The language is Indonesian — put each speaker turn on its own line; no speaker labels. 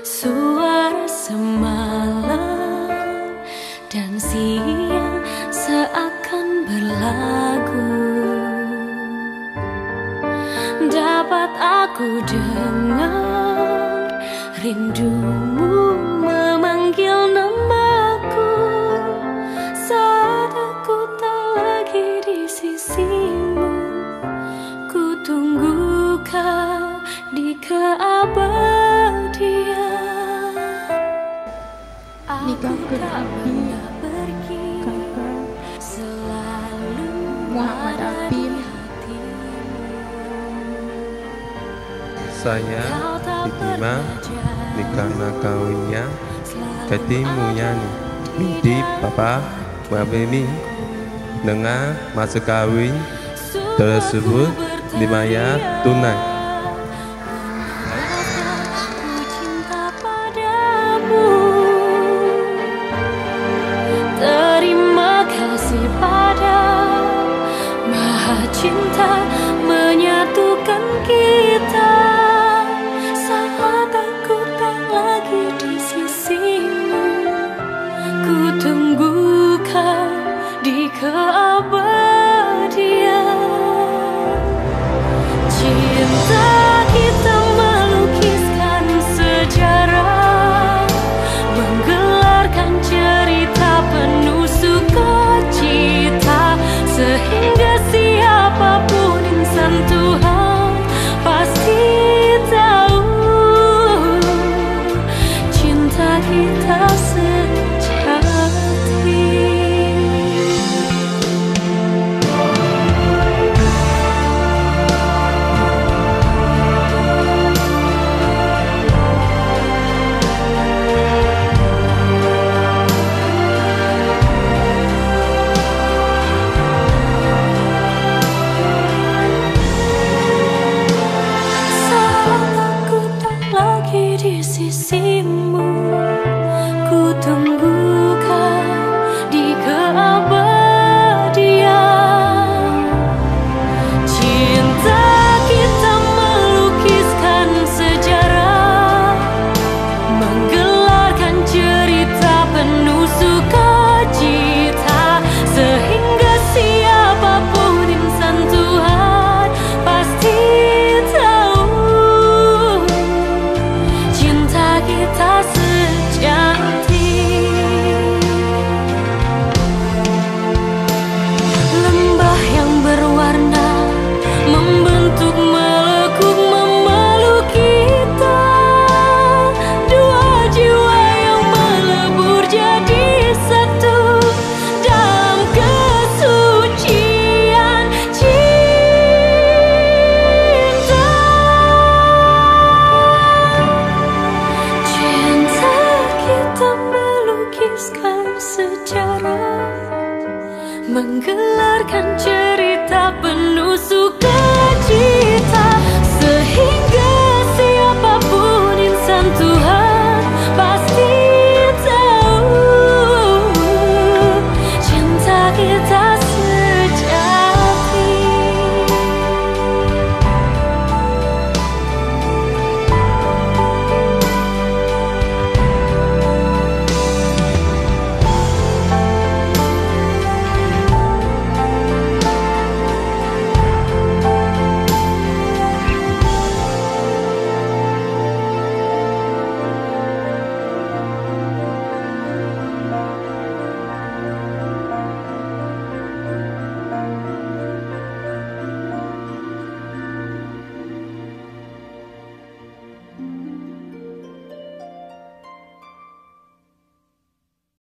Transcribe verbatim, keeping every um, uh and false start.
Suara semalam dan siang seakan berlagu, dapat aku dengar rindumu memanggil namaku saat aku tak lagi di sisimu. Ku tunggu kau di keabadian.
Nikahkan Abi kakak Muhammad Abim.
Saya diterima nikahna kawinnya ketimunya nih minti papa mabini dengan masa kawin tersebut dibayar tunai.
Terima kasih pada Maha Cinta menyatukan kita saat aku tak lagi di sisimu. Ku tunggu kau di keabadian. Cinta kita melukiskan sejarah, menggelarkan cerita penuh sukacita, sehingga siapapun insan Tuhan pasti tahu cinta kita sejati. Di sisimu, ku tunggu kau di keabadian. Cinta kita melukiskan sejarah, menggelarkan cerita penuh sukacita, sehingga siapapun insan Tuhan pasti kita sejati. Lembah yang berwarna membentuk melekuk memeluk kita, dua jiwa yang melebur jadi satu dalam kesucian cinta. Kita melukiskan sejarah, menggelarkan cerita penuh sukacita.